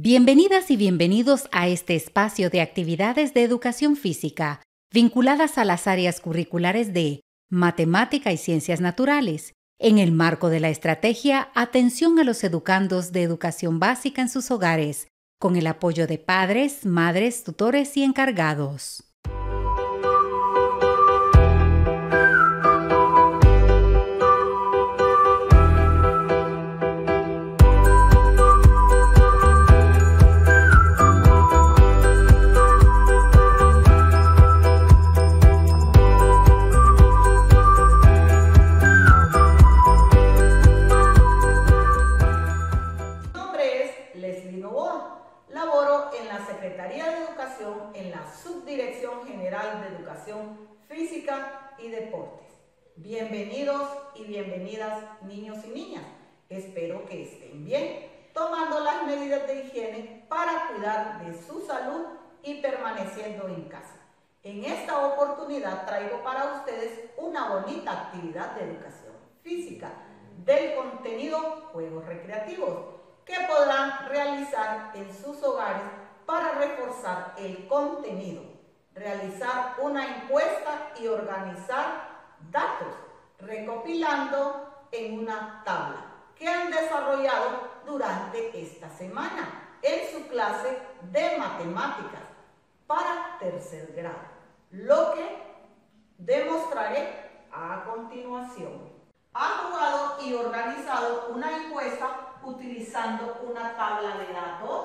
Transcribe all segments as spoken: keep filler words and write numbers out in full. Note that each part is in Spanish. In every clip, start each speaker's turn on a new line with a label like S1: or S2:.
S1: Bienvenidas y bienvenidos a este espacio de actividades de educación física vinculadas a las áreas curriculares de Matemática y Ciencias Naturales, en el marco de la estrategia Atención a los educandos de educación básica en sus hogares, con el apoyo de padres, madres, tutores y encargados.
S2: Laboro en la Secretaría de Educación en la Subdirección General de Educación Física y Deportes. Bienvenidos y bienvenidas niños y niñas. Espero que estén bien, tomando las medidas de higiene para cuidar de su salud y permaneciendo en casa. En esta oportunidad traigo para ustedes una bonita actividad de educación física del contenido Juegos Recreativos, que podrán realizar en sus hogares para reforzar el contenido, realizar una encuesta y organizar datos, recopilando en una tabla que han desarrollado durante esta semana en su clase de matemáticas para tercer grado, lo que demostraré a continuación. Ha jugado y organizado una encuesta utilizando una tabla de datos.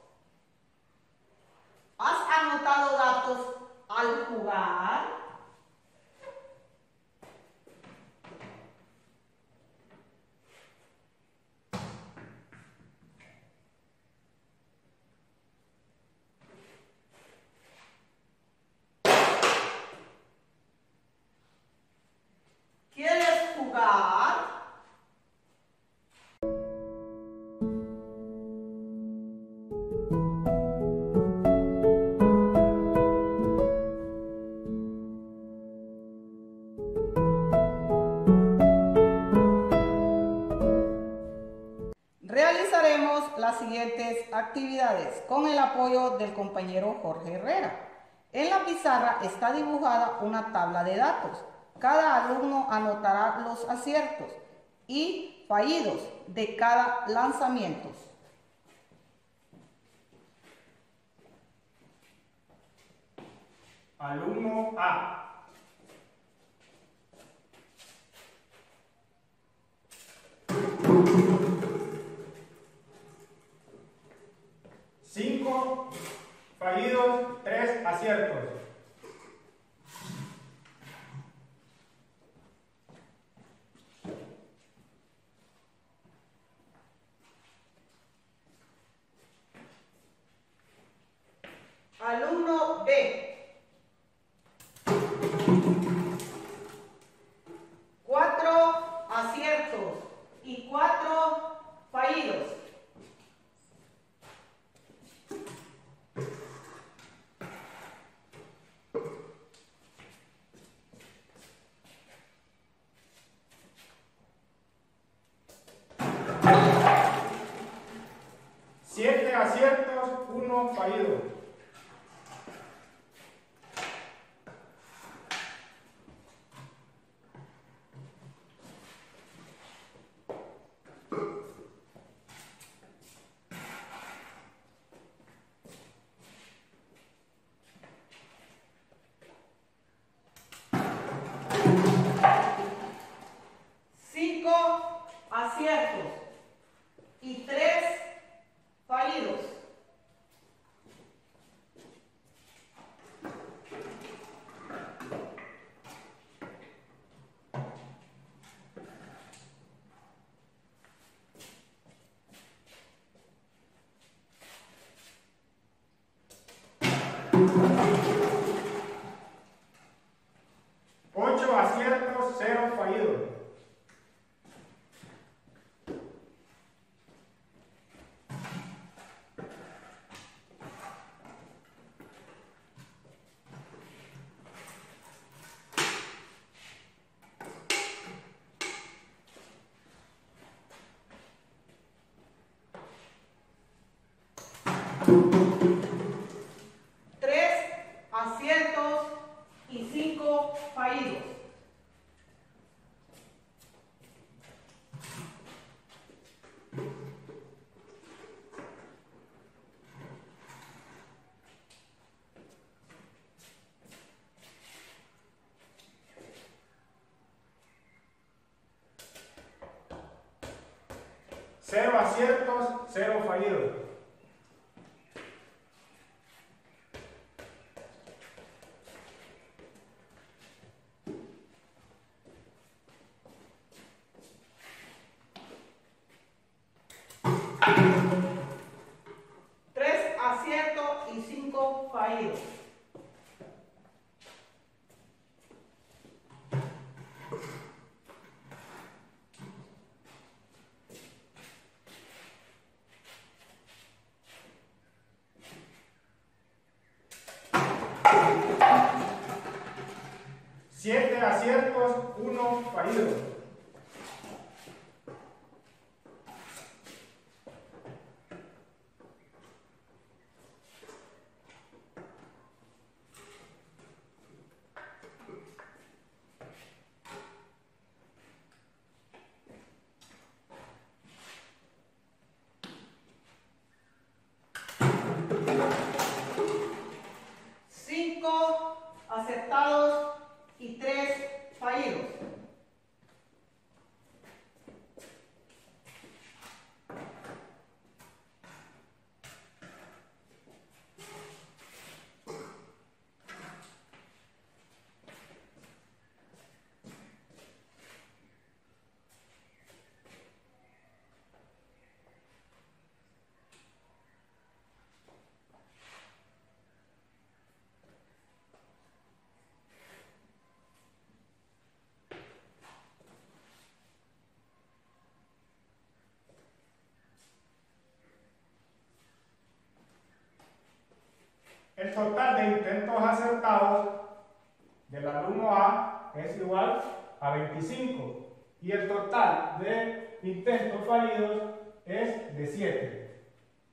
S2: ¿Has anotado datos al jugar? ¿Quieres jugar? Realizaremos las siguientes actividades con el apoyo del compañero Jorge Herrera. En la pizarra está dibujada una tabla de datos. Cada alumno anotará los aciertos y fallidos de cada lanzamiento.
S3: Alumno A. Cinco fallidos, tres aciertos.
S2: Alumno B. Cuatro aciertos y cuatro fallidos.
S3: Siete aciertos, uno fallido.
S2: Cinco aciertos y tres fallidos.
S3: Ocho aciertos, cero fallidos.
S2: aciertos y cinco fallidos.
S3: Cero aciertos, cero fallidos.
S2: Tres aciertos y cinco fallidos.
S3: Siete aciertos, uno fallido.
S2: Cinco acertados y tres fallidos.
S3: El total de intentos acertados del alumno A es igual a veinticinco y el total de intentos fallidos es de siete.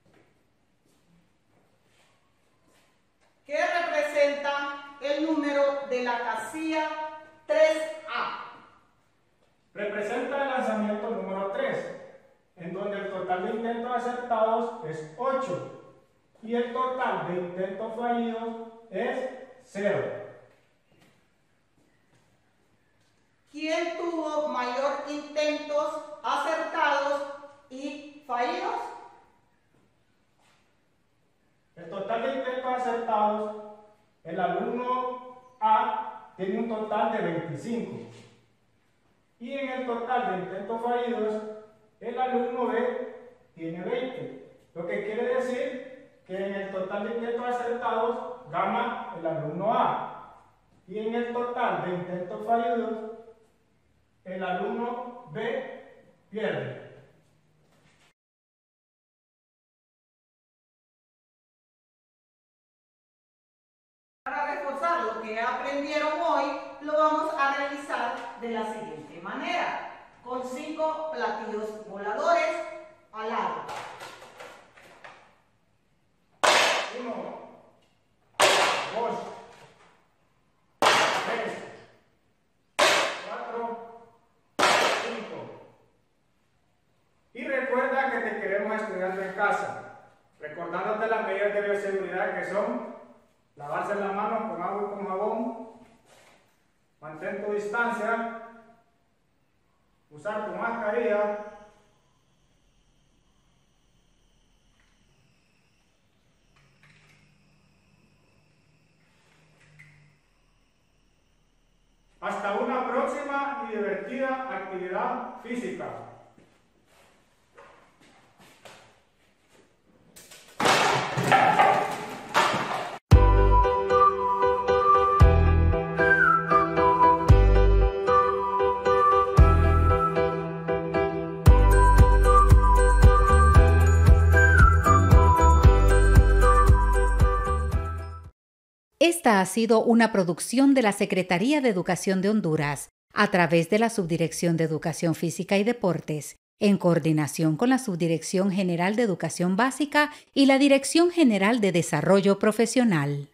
S2: ¿Qué representa el número de la casilla tres A?
S3: Representa el lanzamiento número tres, en donde el total de intentos acertados es ocho y el total de intentos fallidos es cero.
S2: ¿Quién tuvo mayor intentos acertados y fallidos?
S3: El total de intentos acertados, el alumno A tiene un total de veinticinco. Y en el total de intentos fallidos, el alumno B tiene veinte. Lo que quiere decir que en el total de intentos acertados gana el alumno A. Y en el total de intentos fallidos, el alumno B pierde.
S2: Para reforzar lo que aprendieron hoy, lo vamos a realizar de la siguiente manera, con cinco platillos voladores al lado.
S3: Uno, dos, tres, cuatro, cinco. Y recuerda que te queremos estudiando en casa, recordándote las medidas de bioseguridad que son lavarse las manos con agua y con jabón, mantén tu distancia, usar tu mascarilla, hasta una próxima y divertida actividad física.
S1: Esta ha sido una producción de la Secretaría de Educación de Honduras a través de la Subdirección de Educación Física y Deportes, en coordinación con la Subdirección General de Educación Básica y la Dirección General de Desarrollo Profesional.